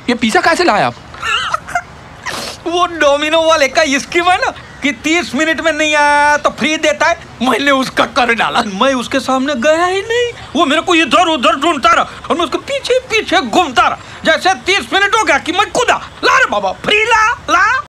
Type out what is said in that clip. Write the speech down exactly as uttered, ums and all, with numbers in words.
ये पिज्जा कैसे लाए आप? वो डोमिनो वाले का स्कीम है ना कि तीस मिनट में नहीं आया तो फ्री देता है, मैंने उसका कर डाला। मैं उसके सामने गया ही नहीं, वो मेरे को इधर उधर ढूंढता रहा और मैं उसके पीछे पीछे घूमता रहा। जैसे तीस मिनट हो गया कि मैं कूदा, ला रे बाबा फ्री ला ला।